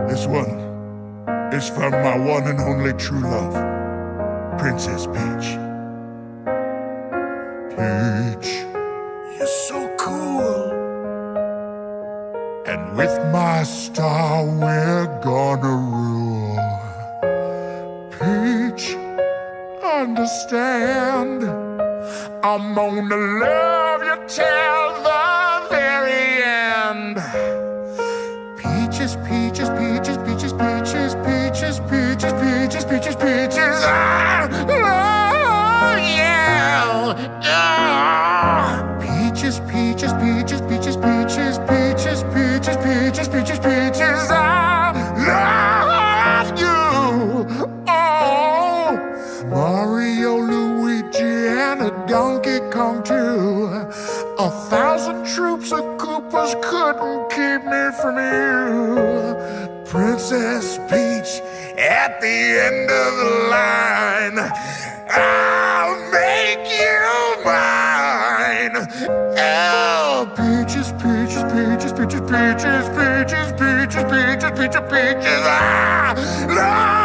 This one is from my one and only true love, Princess Peach. Peach, you're so cool. And with my star we're gonna rule. Peach, understand, I'm gonna love you till the very end. Peaches, peaches, peaches, peaches, peaches, peaches, peaches, peaches, peaches, peaches. Oh, yeah. Peaches, peaches, peaches, peaches, peaches, peaches, peaches, peaches, peaches, peaches. I love you. Oh, Mario, Luigi, and a Donkey Kong too. 1,000 troops of Koopas couldn't keep me from you. Princess Peach, at the end of the line, I'll make you mine. Oh, peaches, peaches, peaches, peaches, peaches, peaches, peaches, peaches, peaches, peaches. I love